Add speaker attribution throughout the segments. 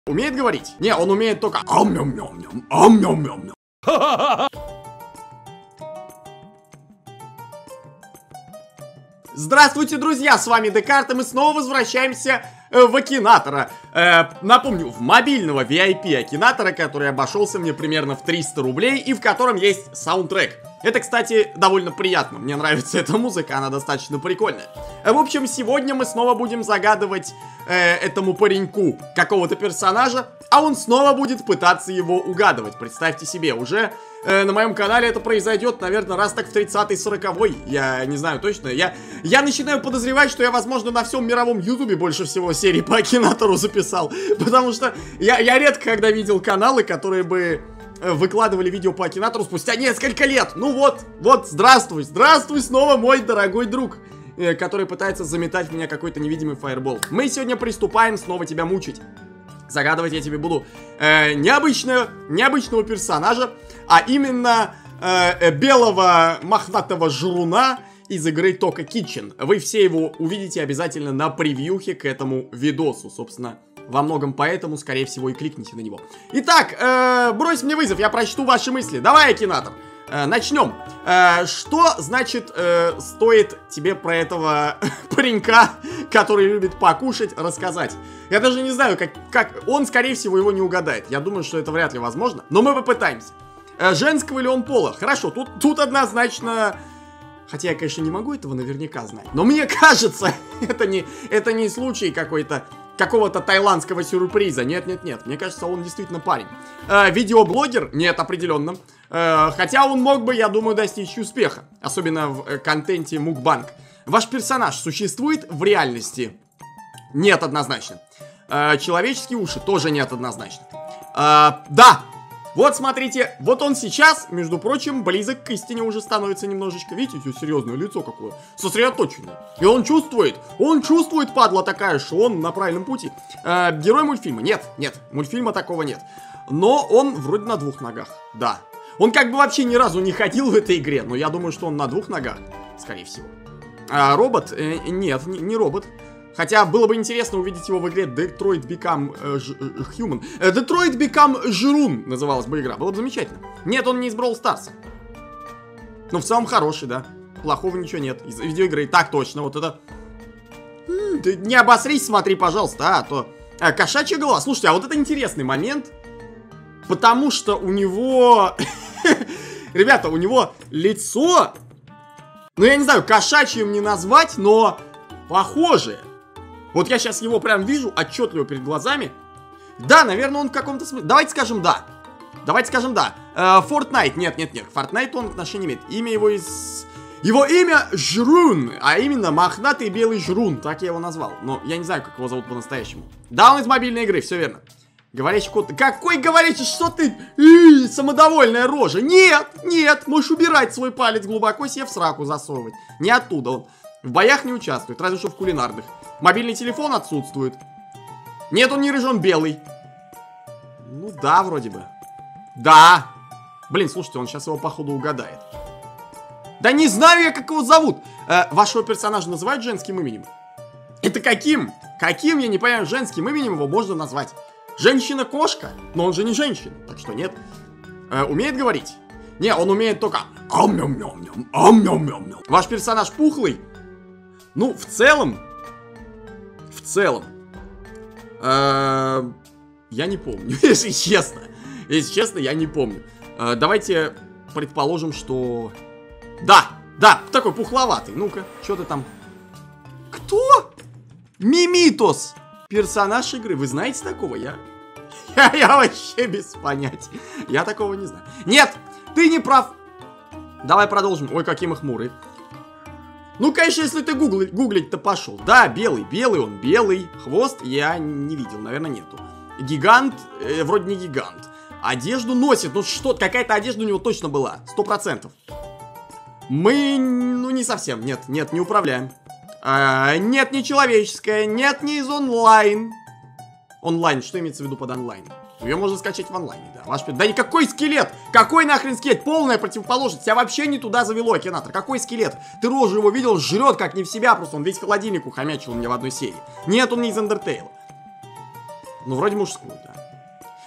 Speaker 1: Умеет говорить? Не, он умеет только ам-ням-ням-ням, ам-ням-ням-ням. Здравствуйте, друзья, с вами Декарт, и мы снова возвращаемся в Акинатора. Напомню, в мобильного VIP Акинатора, который обошелся мне примерно в 300 рублей и в котором есть саундтрек. Это, кстати, довольно приятно, мне нравится эта музыка, она достаточно прикольная. В общем, сегодня мы снова будем загадывать этому пареньку какого-то персонажа, а он снова будет пытаться его угадывать. Представьте себе, уже на моем канале это произойдет, наверное, раз так в 30-й, 40-й, я не знаю точно. Я начинаю подозревать, что я, возможно, на всем мировом ютубе больше всего серий по Акинатору записал, потому что я редко когда видел каналы, которые бы выкладывали видео по Акинатору спустя несколько лет. Ну вот, здравствуй снова, мой дорогой друг, который пытается заметать в меня какой-то невидимый фаербол. Мы сегодня приступаем снова тебя мучить. Загадывать я тебе буду необычного персонажа, а именно белого мохнатого жруна из игры Toca Kitchen. Вы все его увидите обязательно на превьюхе к этому видосу, собственно. Во многом поэтому, скорее всего, и кликните на него. Итак, брось мне вызов, я прочту ваши мысли. Давай, Акинатор, начнем. Что, значит, стоит тебе про этого паренька, который любит покушать, рассказать? Я даже не знаю, как... Он, скорее всего, его не угадает. Я думаю, что это вряд ли возможно, но мы попытаемся. Женского ли он пола? Хорошо, тут однозначно... Хотя я, конечно, не могу этого наверняка знать. Но мне кажется, это не случай какого-то таиландского сюрприза. Нет. Мне кажется, он действительно парень. Видеоблогер? Нет, определенно. Хотя он мог бы, я думаю, достичь успеха. Особенно в контенте мукбанг. Ваш персонаж существует в реальности? Нет, однозначно. Человеческие уши? Тоже нет, однозначно. Да! Вот смотрите, вот он сейчас, между прочим, близок к истине уже становится немножечко. Видите, серьезное лицо какое, сосредоточенное. И он чувствует, падла такая, что он на правильном пути. Герой мультфильма? Нет, мультфильма такого нет. Но он вроде на двух ногах, да. Он как бы вообще ни разу не ходил в этой игре, но я думаю, что он на двух ногах, скорее всего. Робот? Нет, не робот. Хотя было бы интересно увидеть его в игре Detroit Become Human. Detroit Become Jrun называлась бы игра. Было бы замечательно. Нет, он не из Brawl Stars. Но в целом хороший, да. Плохого ничего нет. Из видеоигры. Так точно, вот это... Ты не обосрись, смотри, пожалуйста, а то... Кошачья голова. Слушайте, а вот это интересный момент. Потому что у него... Ребята, у него лицо... Ну, я не знаю, кошачьим не назвать, но... похожее. Вот я сейчас его прям вижу отчетливо перед глазами. Да, наверное, он в каком-то смысле... Давайте скажем да. Fortnite. Нет. К Fortnite он отношения имеет. Имя его из... Его имя Жрун. А именно мохнатый белый жрун. Так я его назвал. Но я не знаю, как его зовут по-настоящему. Да, он из мобильной игры, все верно. Говорящий кот. Какой говорящий? Что ты? Самодовольная рожа. Нет. Можешь убирать свой палец глубоко себе в сраку засовывать. Не оттуда он. В боях не участвует, разве что в кулинарных. Мобильный телефон отсутствует. Нет, он не рыжий, он белый. Ну да, вроде бы. Да. Блин, слушайте, он сейчас его походу угадает. Да не знаю я, как его зовут. Вашего персонажа называют женским именем? Это каким? Каким, я не понимаю, женским именем его можно назвать? Женщина-кошка? Но он же не женщина, так что нет. Умеет говорить? Не, он умеет только ам-ням-ням-ням, ам-ням-ням-ням. Ваш персонаж пухлый? Ну, в целом, я не помню, если честно. Если честно, я не помню. Давайте предположим, что... Да, такой пухловатый. Ну-ка, что ты там? Кто? Мимитос. Персонаж игры. Вы знаете такого? Я вообще без понятия. Я такого не знаю. Нет, ты не прав. Давай продолжим. Ой, какие мы хмурые. Ну, конечно, если ты гуглить-то пошел. Да, белый он белый. Хвост я не видел, наверное, нету. Гигант, вроде не гигант. Одежду носит, ну что, какая-то одежда у него точно была, 100%. Мы, ну не совсем, нет, не управляем. Нет, не человеческая, нет, не из онлайн. Онлайн, что имеется в виду под онлайн? Ее можно скачать в онлайне, да. Да никакой скелет! Какой нахрен скелет? Полная противоположность. Тебя вообще не туда завело, Акинатор. Какой скелет? Ты рожу его видел, жрет как не в себя, просто он весь холодильник ухомячил у меня в одной серии. Нет, он не из Undertale. Ну, вроде мужской, да.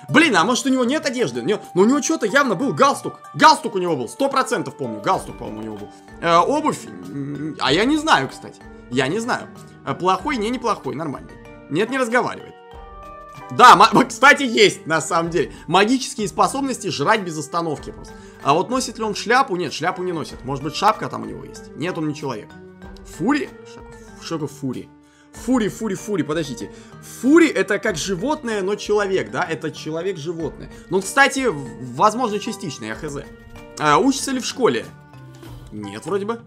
Speaker 1: Блин, а может у него нет одежды? Но у него что-то явно был галстук. Галстук у него был, 100% помню. Галстук, по-моему, у него был. Обувь, а я не знаю, кстати. Я не знаю. Плохой, неплохой, нормальный. Нет, не разговаривает. Да, кстати, есть, на самом деле. Магические способности жрать без остановки просто. А вот носит ли он шляпу? Нет, шляпу не носит. Может быть, шапка там у него есть? Нет, он не человек. Фури? Что такое фури? Фури, подождите. Фури это как животное, но человек, да? Это человек-животное. Ну, кстати, возможно, частично, я хз. Учится ли в школе? Нет, вроде бы.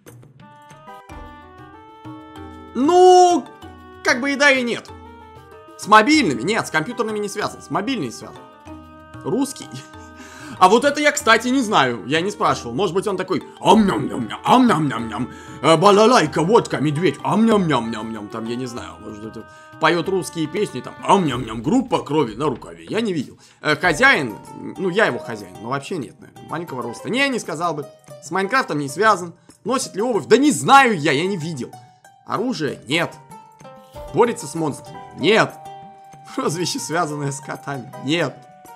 Speaker 1: Ну, как бы и да, и нет. С мобильными? Нет, с компьютерными не связан. С мобильными связан. Русский? А вот это я, кстати, не знаю. Я не спрашивал. Может быть, он такой... Ам-ням-ням-ням, ам-ням-ням-ням. Балалайка, водка, медведь. Ам-ням-ням-ням-ням. Там, я не знаю. Может, это поет русские песни. Там, ам-ням-ням, группа крови на рукаве. Я не видел. Хозяин... Ну, я его хозяин. Но вообще нет, наверное. Маленького роста. Не сказал бы. С Майнкрафтом не связан. Носит ли обувь? Да не знаю я не видел. Оружие? Нет. Борется с монстрами? Нет. Прозвище, связанное с котами? Нет.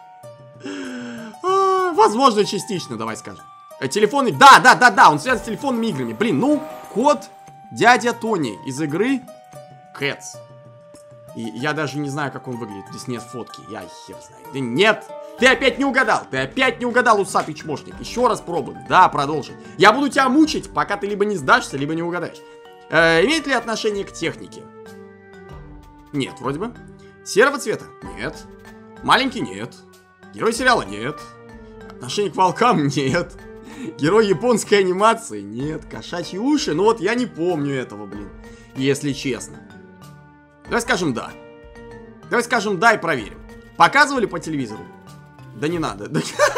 Speaker 1: Возможно, частично, давай скажем. Телефоны? Да, он связан с телефонными играми. Блин, ну, кот дядя Тони из игры Cats. И я даже не знаю, как он выглядит. Здесь нет фотки, я хер знаю. Да нет, ты опять не угадал, усатый чмошник. Еще раз пробуем, да, продолжим. Я буду тебя мучить, пока ты либо не сдашься, либо не угадаешь. Имеет ли отношение к технике? Нет, вроде бы. Серого цвета? Нет. Маленький? Нет. Герой сериала? Нет. Отношение к волкам? Нет. Герой японской анимации? Нет. Кошачьи уши? Ну вот я не помню этого, блин. Если честно. Давай скажем да. Давай скажем да и проверим. Показывали по телевизору? Да не надо.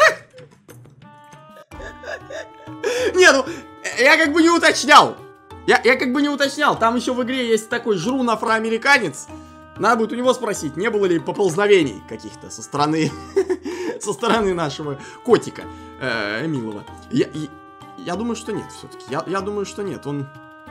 Speaker 1: Не, ну, я как бы не уточнял. Я как бы не уточнял. Там еще в игре есть такой жрун афроамериканец. Надо будет у него спросить, не было ли поползновений каких-то со стороны нашего котика милого. Я думаю, что нет все-таки. Я думаю, что нет. Он...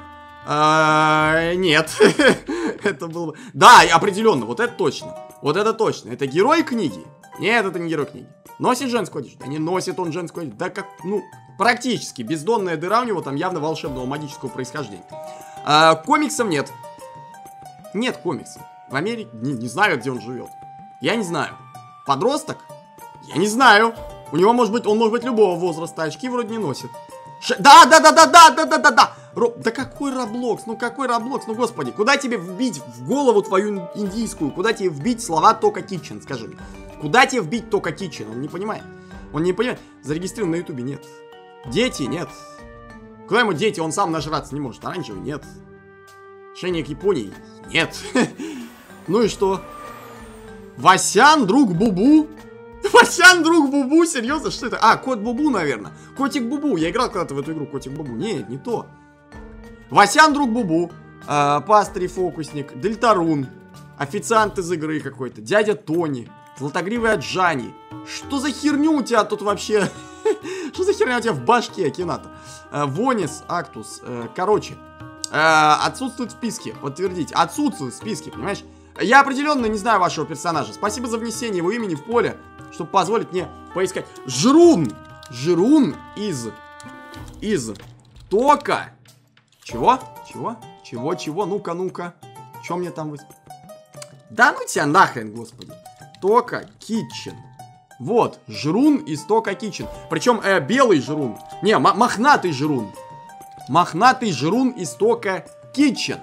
Speaker 1: Нет. Это было бы... Да, определенно, вот это точно. Вот это точно. Это герой книги? Нет, это не герой книги. Носит женскую одежду? Да не носит он женскую одежду. Да как, ну, практически. Бездонная дыра у него там явно волшебного магического происхождения. Комиксов нет. Нет комиксов. В Америке? Не знаю, где он живет. Я не знаю. Подросток? Я не знаю. У него может быть, он может быть любого возраста. Очки вроде не носит. Да. Да какой Роблокс? Ну какой Роблокс? Ну господи, куда тебе вбить в голову твою индийскую? Куда тебе вбить слова Тока Китчен? Скажи мне. Куда тебе вбить Тока Китчен? Он не понимает. Он не понимает. Зарегистрирован на ютубе? Нет. Дети? Нет. Куда ему дети? Он сам нажраться не может. Оранжевый? Нет. Отношение к Японии? Нет. Ну и что? Васян, друг Бубу? Васян, друг Бубу? Серьезно? Что это? А, кот Бубу, наверное. Котик Бубу. Я играл когда-то в эту игру, Котик Бубу. Нет, не то. Васян, друг Бубу. Пастырь, фокусник. Дельтарун. Официант из игры какой-то. Дядя Тони. Златогривый Аджани. Что за херню у тебя тут вообще? Что за херня у тебя в башке, Акината? Вонис, Актус. Короче. Отсутствует в списке. Подтвердите. Отсутствует в списке, понимаешь? Я определенно не знаю вашего персонажа. Спасибо за внесение его имени в поле, чтобы позволить мне поискать. Жрун! Жрун из Тока. Чего? Чего? Ну-ка. Чё мне там вы... Да ну тебя нахрен, господи. Тока Китчен. Вот, жрун из Тока Китчен. Причем белый жрун. Не, мохнатый жрун. Мохнатый жрун из Тока Китчен.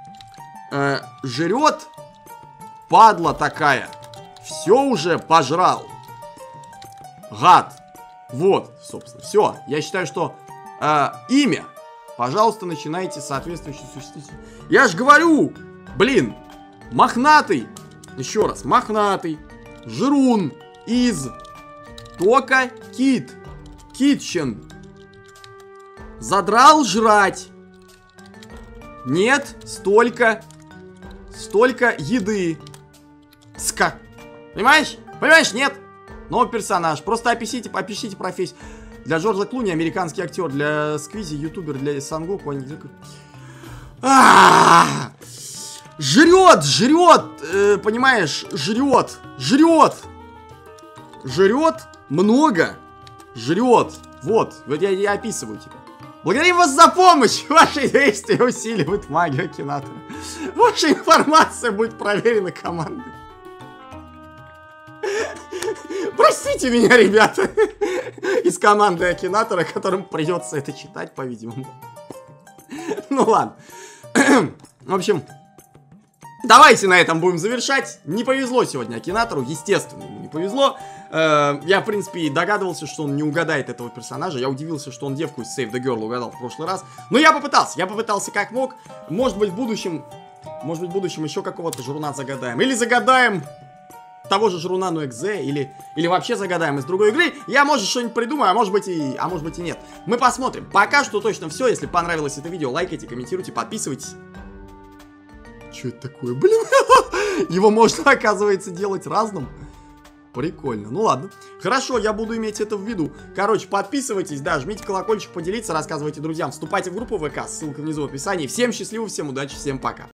Speaker 1: Жрет, падла такая. Все уже пожрал. Гад. Вот, собственно, все. Я считаю, что имя. Пожалуйста, начинайте соответствующие существительные. Я ж говорю, блин, мохнатый. Еще раз, мохнатый. Жрун из Тока Китчен. Задрал жрать. Нет столько еды. Понимаешь? Понимаешь, нет? Новый персонаж. Просто опишите профессию. Для Джорджа Клуни американский актер. Для Сквизи ютубер. Для Сангоку. Жрет. Понимаешь? Жрет. жрет много. Жрет. Вот я описываю тебе. Благодарим вас за помощь! Ваши действия усиливают магию Акинатора. Ваша информация будет проверена командой. Простите меня, ребята, из команды Акинатора, которым придется это читать, по-видимому. Ну ладно. В общем, давайте на этом будем завершать. Не повезло сегодня Акинатору, естественно, ему не повезло. Я, в принципе, и догадывался, что он не угадает этого персонажа. Я удивился, что он девку из Save the Girl угадал в прошлый раз. Но я попытался как мог. Может быть, в будущем еще какого-то жруна загадаем. Или загадаем того же жруна, но экзе, или вообще загадаем из другой игры. Я, может, что-нибудь придумаю, а может быть и нет. Мы посмотрим. Пока что точно все. Если понравилось это видео, лайкайте, комментируйте, подписывайтесь. Что это такое? Блин, его можно, оказывается, делать разным. Прикольно. Ну ладно. Хорошо, я буду иметь это в виду. Короче, подписывайтесь, да, жмите колокольчик, поделиться, рассказывайте друзьям, вступайте в группу ВК, ссылка внизу в описании. Всем счастливо, всем удачи, всем пока.